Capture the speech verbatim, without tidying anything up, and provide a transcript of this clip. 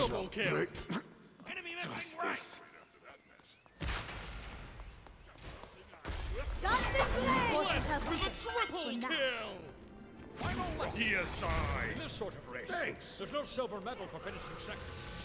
Double kill. Enemy missing right. Dancing blade! Left with a triple kill. Final lesson. Deicide. In this sort of race, Thanks. there's no silver medal for finishing second.